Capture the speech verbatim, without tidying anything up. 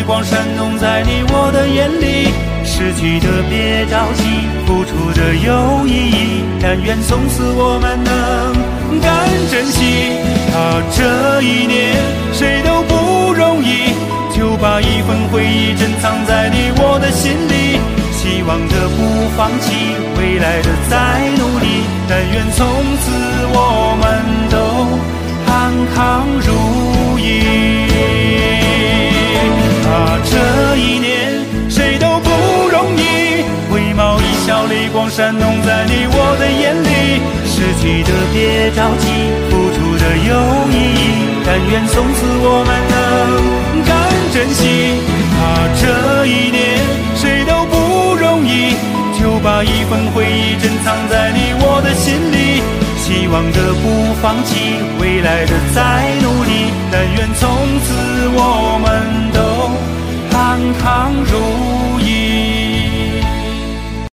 光闪动在你我的眼里。失去的别着急，付出的有意义，但愿从此我们能更珍惜。啊，这一年谁都不容易，就把一份回忆珍藏在你我的心里。希望的不放弃，未来的再努力，但愿从此我们都安康如意。啊，这一年谁都不容易，回眸一笑，泪光闪动在你我的眼里。失去的别着急，付出的有意义，但愿从此我们能更珍惜。啊，这一年谁都不容易，就把一份回忆珍藏在你我的心里。希望的不放弃，未来的再努力，但愿从此我